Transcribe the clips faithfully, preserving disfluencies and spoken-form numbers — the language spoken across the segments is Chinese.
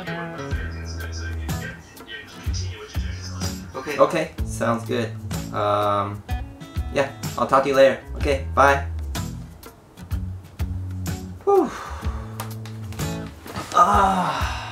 Okay. Okay. Sounds good. Um, yeah. I'll talk to you later. Okay. Bye. Whew. Ah.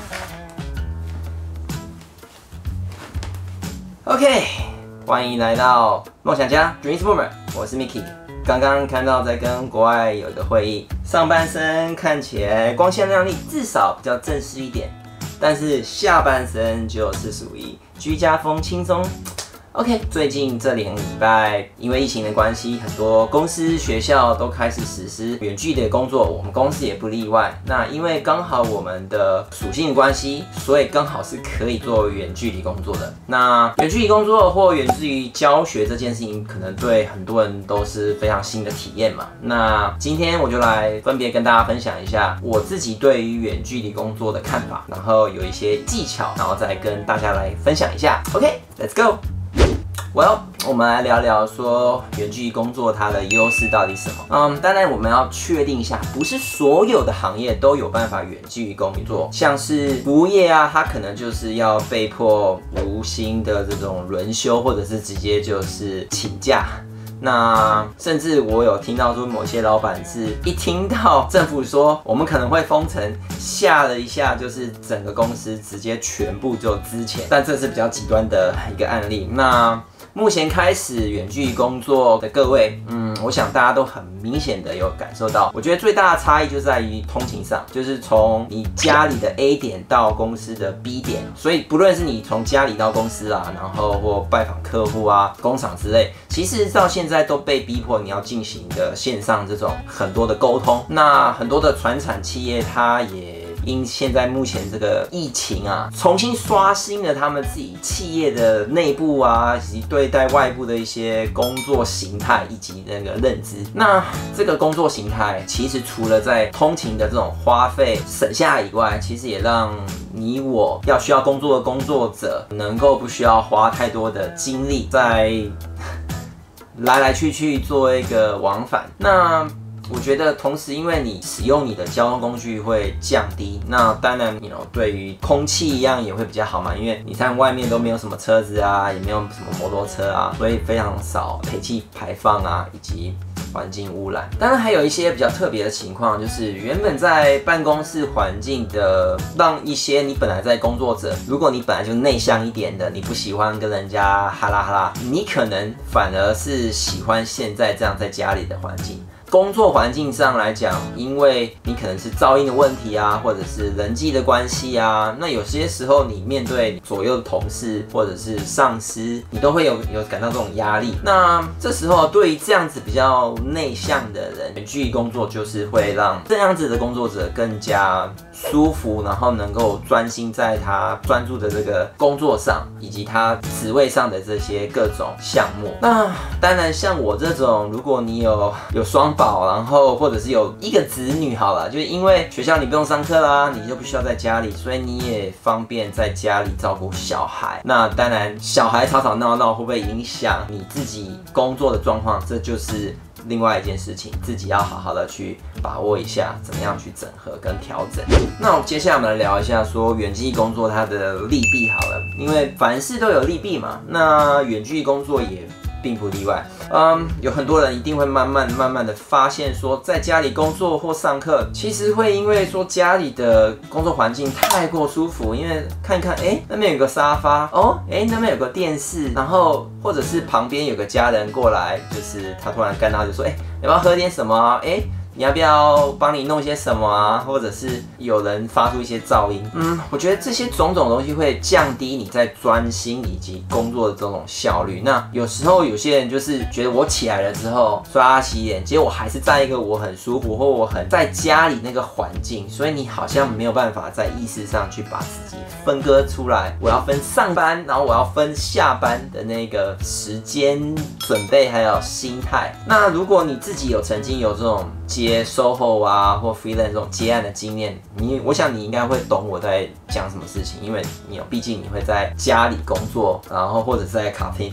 OK， 欢迎来到梦想家 Dreams Boomer， 我是 Mickey。刚刚看到在跟国外有一个会议，上半身看起来光鲜亮丽，至少比较正式一点，但是下半身就是属于居家风轻松。OK， 最近这两个礼拜，因为疫情的关系，很多公司、学校都开始实施远距的工作，我们公司也不例外。那因为刚好我们的属性的关系，所以刚好是可以做远距离工作的。那远距离工作或源自于教学这件事情，可能对很多人都是非常新的体验嘛。那今天我就来分别跟大家分享一下我自己对于远距离工作的看法，然后有一些技巧，然后再跟大家来分享一下。OK，Let's go。Well， 我们来聊聊说远距离工作它的优势到底是什么？嗯，当然我们要确定一下，不是所有的行业都有办法远距离工作，像是服务业啊，它可能就是要被迫无薪的这种轮休，或者是直接就是请假。那甚至我有听到说，某些老板是一听到政府说我们可能会封城，吓了一下，就是整个公司直接全部就资遣。但这是比较极端的一个案例。那目前开始远距离工作的各位，嗯，我想大家都很明显的有感受到，我觉得最大的差异就在于通勤上，就是从你家里的 A 点到公司的 B 点，所以不论是你从家里到公司啊，然后或拜访客户啊、工厂之类，其实到现在都被逼迫你要进行的线上这种很多的沟通。那很多的传产企业它也因现在目前这个疫情啊，重新刷新了他们自己企业的内部啊，以及对待外部的一些工作形态以及那个认知。那这个工作形态，其实除了在通勤的这种花费省下以外，其实也让你我要需要工作的工作者，能够不需要花太多的精力在来来去去做一个往返。那我觉得，同时因为你使用你的交通工具会降低，那当然，你 you know, 对于空气一样也会比较好嘛。因为你看外面都没有什么车子啊，也没有什么摩托车啊，所以非常少废气排放啊，以及环境污染。当然还有一些比较特别的情况，就是原本在办公室环境的，让一些你本来在工作者，如果你本来就内向一点的，你不喜欢跟人家哈拉哈拉，你可能反而是喜欢现在这样在家里的环境。工作环境上来讲，因为你可能是噪音的问题啊，或者是人际的关系啊，那有些时候你面对左右的同事或者是上司，你都会有有感到这种压力。那这时候对于这样子比较内向的人，远距离工作就是会让这样子的工作者更加舒服，然后能够专心在他专注的这个工作上，以及他职位上的这些各种项目。那当然，像我这种，如果你有有双宝，然后或者是有一个子女好了，就是因为学校你不用上课啦，你就不需要在家里，所以你也方便在家里照顾小孩。那当然，小孩吵吵闹闹会不会影响你自己工作的状况？这就是另外一件事情，自己要好好的去把握一下，怎么样去整合跟调整。那我接下来我们来聊一下说远距离工作它的利弊好了，因为凡事都有利弊嘛，那远距离工作也并不例外。嗯，有很多人一定会慢慢慢慢的发现说，在家里工作或上课，其实会因为说家里的工作环境太过舒服，因为看一看，哎、欸，那边有个沙发，哦，哎、欸，那边有个电视，然后或者是旁边有个家人过来，就是他突然干到就说，哎、欸，要不要喝点什么啊？哎、欸。你要不要帮你弄些什么啊？或者是有人发出一些噪音？嗯，我觉得这些种种东西会降低你在专心以及工作的这种效率。那有时候有些人就是觉得我起来了之后刷牙洗脸，结果我还是在一个我很舒服或我很在家里那个环境，所以你好像没有办法在意识上去把自己分割出来。我要分上班，然后我要分下班的那个时间准备还有心态。那如果你自己有曾经有这种接 S O H O 啊或 freelance 这种接案的经验，你我想你应该会懂我在讲什么事情，因为你有毕竟你会在家里工作，然后或者是在咖啡厅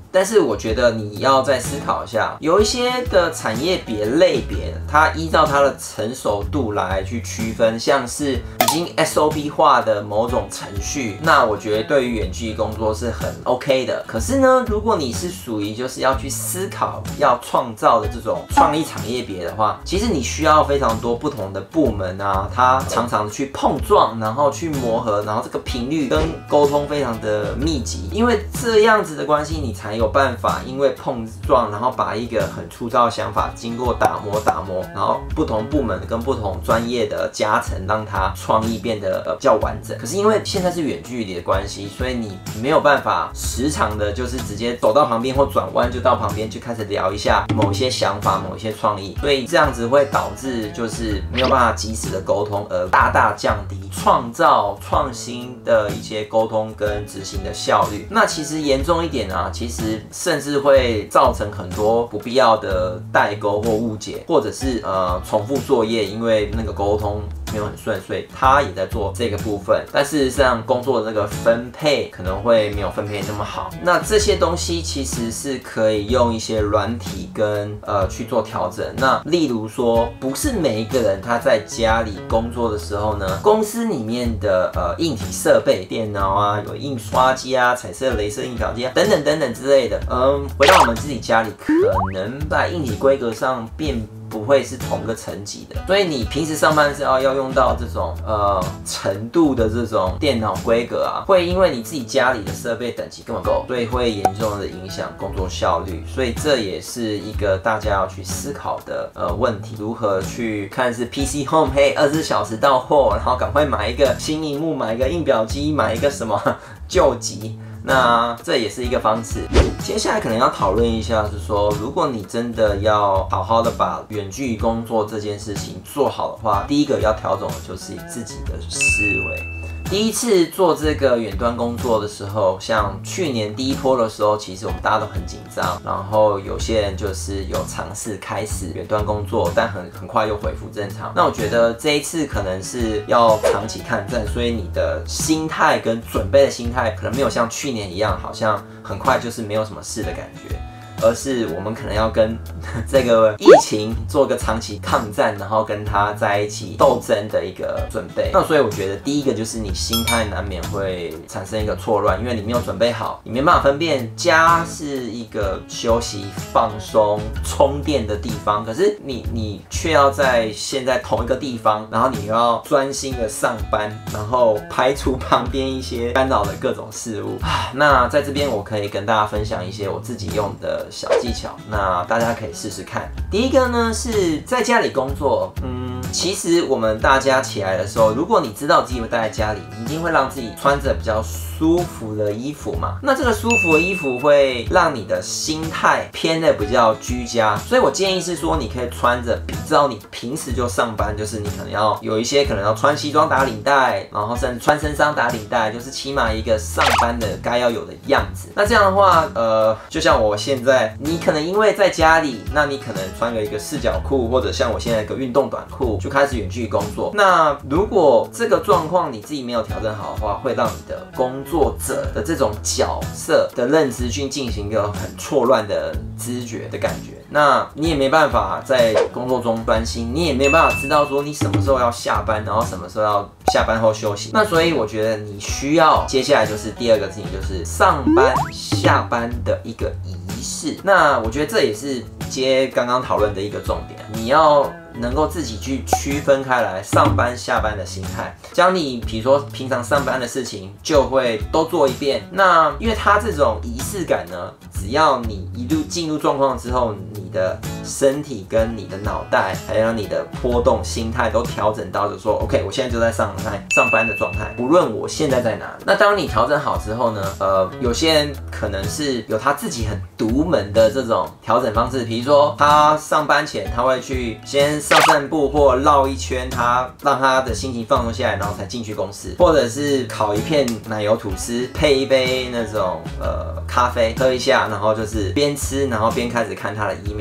但是我觉得你要再思考一下，有一些的产业别类别，它依照它的成熟度来去区分，像是已经 S O P 化的某种程序，那我觉得对于远距离工作是很 OK 的。可是呢，如果你是属于就是要去思考、要创造的这种创意产业别的话，其实你需要非常多不同的部门啊，它常常去碰撞，然后去磨合，然后这个频率跟沟通非常的密集，因为这样子的关系，你才有办法因为碰撞，然后把一个很粗糙的想法经过打磨打磨，然后不同部门跟不同专业的加成，让它创意变得呃比较完整。可是因为现在是远距离的关系，所以你没有办法时常的就是直接走到旁边或转弯就到旁边就开始聊一下某一些想法、某一些创意，所以这样子会导致就是没有办法及时的沟通，而大大降低创造创新的一些沟通跟执行的效率。那其实严重一点啊，其实甚至会造成很多不必要的代沟或误解，或者是呃重复作业，因为那个沟通没有很顺，所以他也在做这个部分，但事实上工作的那个分配可能会没有分配那么好。那这些东西其实是可以用一些软体跟呃去做调整。那例如说，不是每一个人他在家里工作的时候呢，公司里面的呃硬体设备，电脑啊，有印刷机啊、彩色雷射印表机啊等等等等之类的，嗯，回到我们自己家里，可能在硬体规格上变不会是同个层级的，所以你平时上班是要要用到这种呃程度的这种电脑规格啊，会因为你自己家里的设备等级根本不够，所以会严重的影响工作效率。所以这也是一个大家要去思考的呃问题，如何去看是 P C Home 嘿二十四小时到货，然后赶快买一个新萤幕，买一个印表机，买一个什么救急。那这也是一个方式。接下来可能要讨论一下，是说，如果你真的要好好的把远距离工作这件事情做好的话，第一个要调整的就是自己的思维。第一次做这个远端工作的时候，像去年第一波的时候，其实我们大家都很紧张，然后有些人就是有尝试开始远端工作，但很很快又恢复正常。那我觉得这一次可能是要长期抗战，所以你的心态跟准备的心态可能没有像去年一样，好像很快就是没有什么事的感觉。而是我们可能要跟这个疫情做个长期抗战，然后跟它在一起斗争的一个准备。那所以我觉得第一个就是你心态难免会产生一个错乱，因为你没有准备好，你没办法分辨家是一个休息、放松、充电的地方，可是你你却要在现在同一个地方，然后你又要专心的上班，然后排除旁边一些干扰的各种事物啊。那在这边我可以跟大家分享一些我自己用的小技巧，那大家可以试试看。第一个呢是在家里工作，嗯，其实我们大家起来的时候，如果你知道自己会待在家里，你一定会让自己穿着比较舒服的衣服嘛。那这个舒服的衣服会让你的心态偏的比较居家，所以我建议是说，你可以穿着比照你平时就上班，就是你可能要有一些可能要穿西装打领带，然后甚至穿身衫打领带，就是起码一个上班的该要有的样子。那这样的话，呃，就像我现在，你可能因为在家里，那你可能穿个一个四角裤，或者像我现在一个运动短裤，就开始远距离工作。那如果这个状况你自己没有调整好的话，会让你的工作者的这种角色的认知去进行一个很错乱的知觉的感觉。那你也没办法在工作中专心，你也没办法知道说你什么时候要下班，然后什么时候要下班后休息。那所以我觉得你需要接下来就是第二个事情，就是上班下班的一个仪式。那我觉得这也是接刚刚讨论的一个重点，你要能够自己去区分开来上班下班的心态，将你比如说平常上班的事情就会都做一遍。那因为它这种仪式感呢，只要你一路进入状况之后，你的身体跟你的脑袋还有你的波动心态都调整到就说 OK， 我现在就在上班上班的状态，无论我现在在哪里。那当你调整好之后呢，呃，有些人可能是有他自己很独门的这种调整方式，比如说他上班前他会去先上散步或绕一圈，他让他的心情放松下来，然后才进去公司，或者是烤一片奶油吐司，配一杯那种呃咖啡喝一下，然后就是边吃然后边开始看他的 email。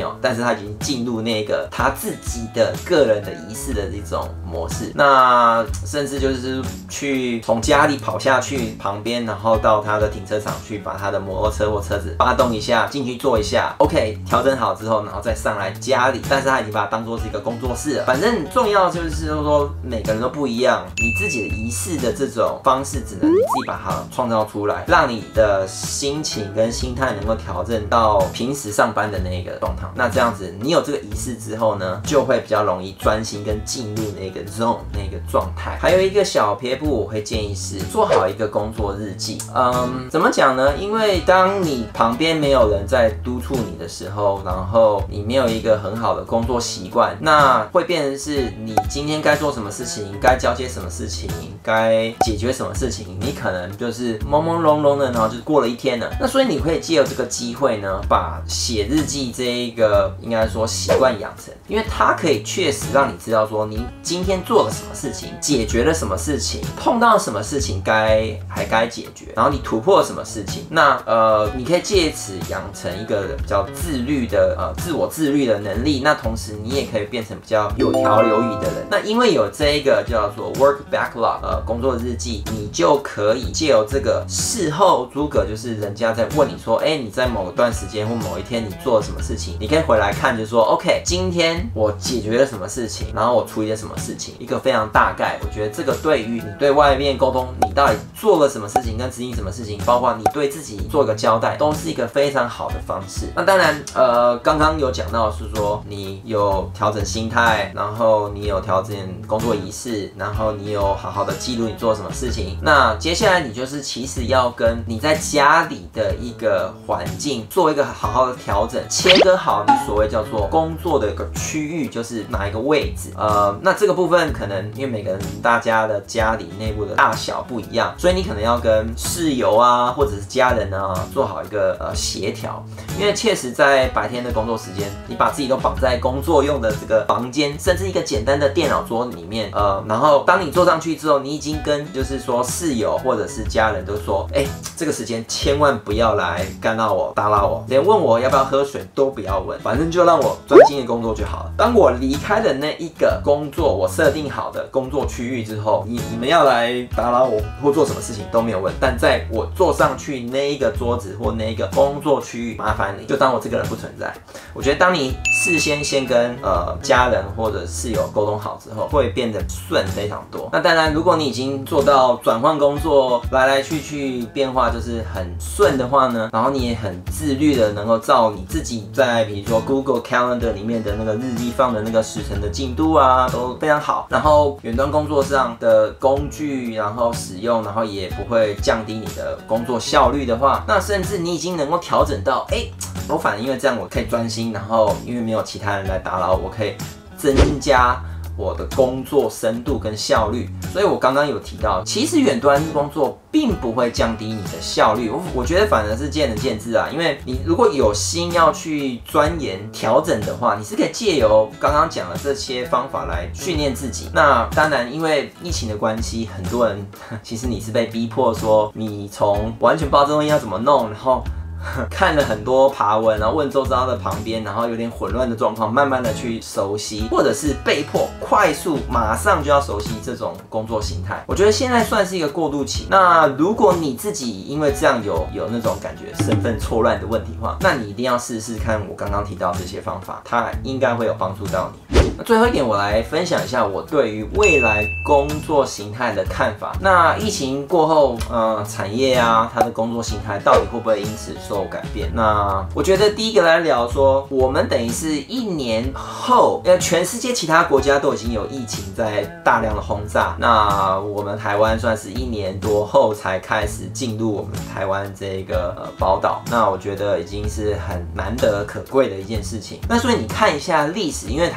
有，但是他已经进入那个他自己的个人的仪式的这种模式。那甚至就是去从家里跑下去旁边，然后到他的停车场去把他的摩托车或车子发动一下，进去坐一下 ，OK， 调整好之后，然后再上来家里。但是他已经把它当作是一个工作室了。反正重要就是说每个人都不一样，你自己的仪式的这种方式，只能你自己把它创造出来，让你的心情跟心态能够调整到平时上班的那个状态。那这样子，你有这个仪式之后呢，就会比较容易专心跟进入那个 zone 那个状态。还有一个小撇步，我会建议是做好一个工作日记。嗯，怎么讲呢？因为当你旁边没有人在督促你的时候，然后你没有一个很好的工作习惯，那会变成是你今天该做什么事情，该交接什么事情，该解决什么事情，你可能就是朦朦胧胧的，然后就过了一天了。那所以你可以借由这个机会呢，把写日记这一个应该说习惯养成，因为它可以确实让你知道说你今天做了什么事情，解决了什么事情，碰到什么事情该还该解决，然后你突破了什么事情。那呃，你可以借此养成一个比较自律的呃自我自律的能力。那同时你也可以变成比较有条有理的人。那因为有这一个叫做 work backlog 呃工作日记，你就可以借由这个事后诸葛，就是人家在问你说，哎、欸，你在某段时间或某一天你做了什么事情，你可以回来看，就说 OK， 今天我解决了什么事情，然后我处理了什么事情，一个非常大概。我觉得这个对于你对外面沟通，你到底做了什么事情跟执行什么事情，包括你对自己做一个交代，都是一个非常好的方式。那当然，呃，刚刚有讲到是说你有调整心态，然后你有调整工作仪式，然后你有好好的记录你做了什么事情。那接下来你就是其实要跟你在家里的一个环境做一个好好的调整，切割好你所谓叫做工作的一个区域，就是哪一个位置。呃，那这个部分可能因为每个人大家的家里内部的大小不一样，所以你可能要跟室友啊或者是家人啊做好一个呃协调。因为确实在白天的工作时间，你把自己都绑在工作用的这个房间，甚至一个简单的电脑桌里面，呃，然后当你坐上去之后，你已经跟就是说室友或者是家人都说，哎、欸，这个时间千万不要来干扰我、打扰我，连问我要不要喝水都不要问，反正就让我专心的工作就好了。当我离开了那一个工作我设定好的工作区域之后，你你们要来打扰我或做什么事情都没有问，但在我坐上去那一个桌子或那一个工作区域，麻烦你就当我这个人不存在。我觉得当你事先先跟呃家人或者室友沟通好之后，会变得顺非常多。那当然，如果你已经做到转换工作来来去去变化就是很顺的话呢，然后你也很自律的能够照你自己在比如说 Google Calendar 里面的那个日历放的那个时程的进度啊都非常好，然后远端工作上的工具然后使用，然后也不会降低你的工作效率的话，那甚至你已经能够调整到，哎、欸，我反而因为这样我可以专心，然后因为没有其他人来打扰我，可以增加我的工作深度跟效率。所以我刚刚有提到，其实远端工作并不会降低你的效率，我我觉得反而是见仁见智啊。因为你如果有心要去钻研调整的话，你是可以借由刚刚讲的这些方法来训练自己。那当然，因为疫情的关系，很多人其实你是被逼迫说，你从完全不知道这东西要怎么弄，然后看了很多爬文，然后问周遭的旁边，然后有点混乱的状况，慢慢的去熟悉，或者是被迫快速马上就要熟悉这种工作形态。我觉得现在算是一个过渡期。那如果你自己因为这样有有那种感觉身份错乱的问题的话，那你一定要试试看我刚刚提到这些方法，它应该会有帮助到你。那最后一点，我来分享一下我对于未来工作形态的看法。那疫情过后，呃，产业啊，它的工作形态到底会不会因此受改变？那我觉得第一个来聊说，我们等于是一年后，呃，全世界其他国家都已经有疫情在大量的轰炸，那我们台湾算是一年多后才开始进入我们台湾这个呃宝岛。那我觉得已经是很难得可贵的一件事情。那所以你看一下历史，因为它会在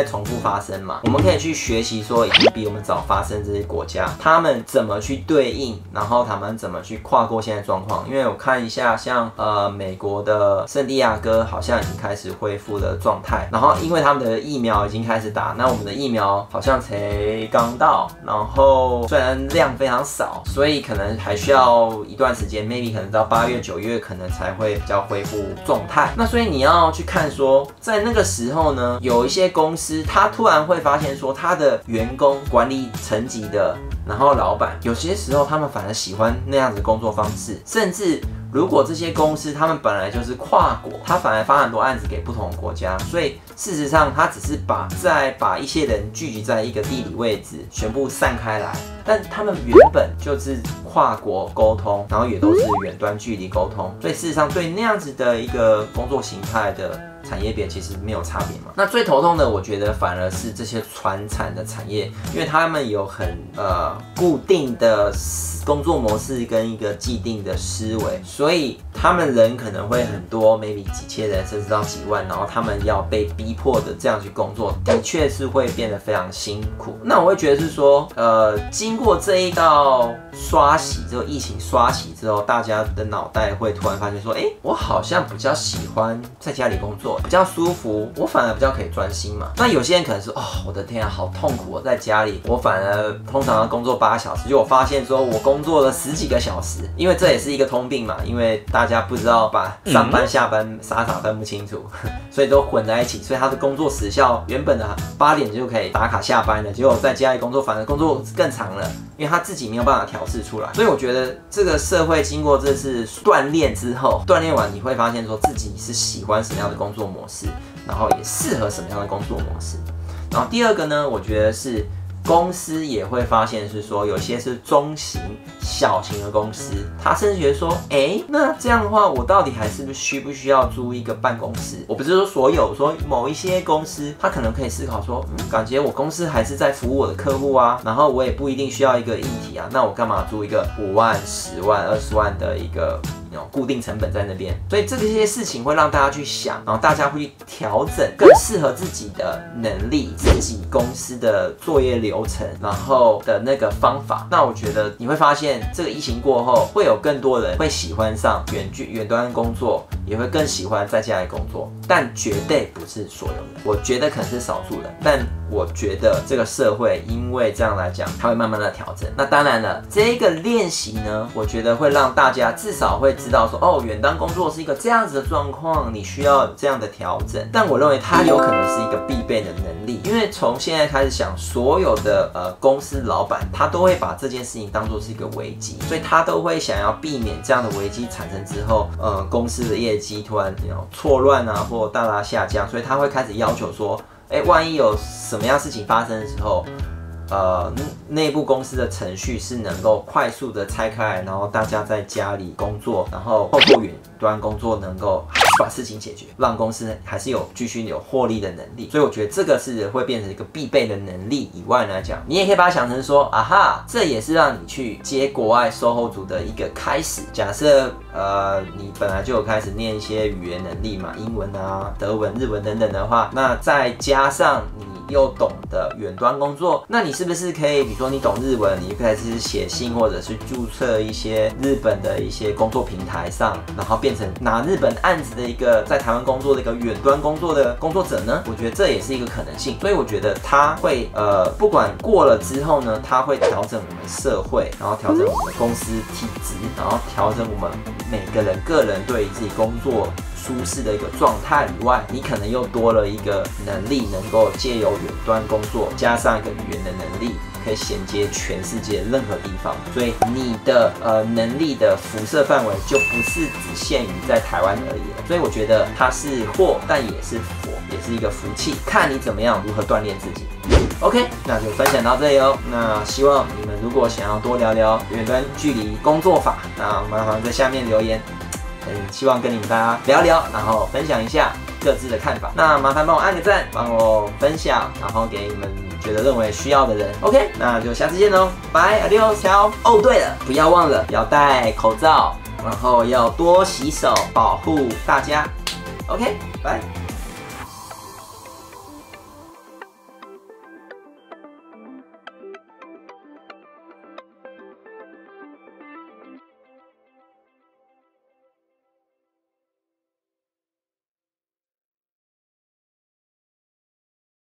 重复发生嘛，我们可以去学习说已经比我们早发生这些国家，他们怎么去对应，然后他们怎么去跨过现在状况。因为我看一下，像呃美国的圣地亚哥好像已经开始恢复的状态，然后因为他们的疫苗已经开始打，那我们的疫苗好像才刚到，然后虽然量非常少，所以可能还需要一段时间 ，maybe 可能到八月、九月可能才会比较恢复状态。那所以你要去看说，在那个时候呢，有一些公司他突然会发现说，他的员工管理层级的，然后老板有些时候他们反而喜欢那样子的工作方式，甚至如果这些公司他们本来就是跨国，他反而发很多案子给不同的国家，所以事实上他只是把再把一些人聚集在一个地理位置，全部散开来，但他们原本就是跨国沟通，然后也都是远端距离沟通，所以事实上对那样子的一个工作形态的产业别其实没有差别嘛。那最头痛的，我觉得反而是这些传产的产业，因为他们有很呃固定的工作模式跟一个既定的思维，所以他们人可能会很多 ，maybe 几千人甚至到几万，然后他们要被逼迫的这样去工作，的确是会变得非常辛苦。那我会觉得是说，呃，经过这一道刷洗之后，疫情刷洗之后，大家的脑袋会突然发现说，哎，我好像比较喜欢在家里工作，比较舒服，我反而比较可以专心嘛。那有些人可能是，哦，我的天啊，好痛苦，我在家里，我反而通常要工作八小时，就我发现说我工作了十几个小时，因为这也是一个通病嘛，因为大家不知道把上班下班傻傻分不清楚，所以都混在一起，所以他的工作时效原本的八点就可以打卡下班了，结果在家里工作反而工作更长了，因为他自己没有办法调试出来。所以我觉得这个社会经过这次锻炼之后，锻炼完你会发现说自己是喜欢什么样的工作模式，然后也适合什么样的工作模式。然后第二个呢，我觉得是公司也会发现是说，有些是中型、小型的公司，他甚至觉得说，哎，那这样的话，我到底还是不是需不需要租一个办公室？我不是说所有，说某一些公司，他可能可以思考说，嗯，感觉我公司还是在服务我的客户啊，然后我也不一定需要一个硬体啊，那我干嘛租一个五万、十万、二十万的一个固定成本在那边？所以这些事情会让大家去想，然后大家会去调整更适合自己的能力、自己公司的作业流程，然后的那个方法。那我觉得你会发现，这个疫情过后，会有更多人会喜欢上远距远端工作，也会更喜欢在家里工作，但绝对不是所有人。我觉得可能是少数人，但我觉得这个社会因为这样来讲，它会慢慢的调整。那当然了，这个练习呢，我觉得会让大家至少会知道说，哦，远端工作是一个这样子的状况，你需要这样的调整。但我认为它有可能是一个必备的能力，因为从现在开始想，所有的呃公司老板他都会把这件事情当作是一个危机，所以他都会想要避免这样的危机产生之后，呃，公司的业绩突然错乱啊，或大大下降，所以他会开始要求说，哎，万一有什么样事情发生的时候，呃，内部公司的程序是能够快速的拆开来，然后大家在家里工作，然后透过远端工作能够把事情解决，让公司还是有继续有获利的能力。所以我觉得这个是会变成一个必备的能力以外来讲，你也可以把它想成说，啊哈，这也是让你去接国外售后组的一个开始。假设呃你本来就有开始念一些语言能力嘛，英文啊、德文、日文等等的话，那再加上你又懂得远端工作，那你是不是可以，比如说你懂日文，你就开始写信或者是注册一些日本的一些工作平台上，然后变成拿日本案子的一个在台湾工作的一个远端工作的工作者呢？我觉得这也是一个可能性。所以我觉得它会呃，不管过了之后呢，它会调整我们社会，然后调整我们公司体质，然后调整我们每个人个人对于自己工作舒适的一个状态以外，你可能又多了一个能力，能够借由远端工作加上一个语言的能力，可以衔接全世界任何地方。所以你的呃能力的辐射范围就不是只限于在台湾而已了。所以我觉得它是祸，但也是福，也是一个福气，看你怎么样如何锻炼自己。OK， 那就分享到这里哦。那希望你们如果想要多聊聊远端距离工作法，那麻烦在下面留言。嗯，希望跟你们大家聊聊，然后分享一下各自的看法。那麻烦帮我按个赞，帮我分享，然后给你们觉得认为需要的人。OK， 那就下次见喽，拜 ，adios， ciao。哦，对了，不要忘了要戴口罩，然后要多洗手，保护大家。OK，拜。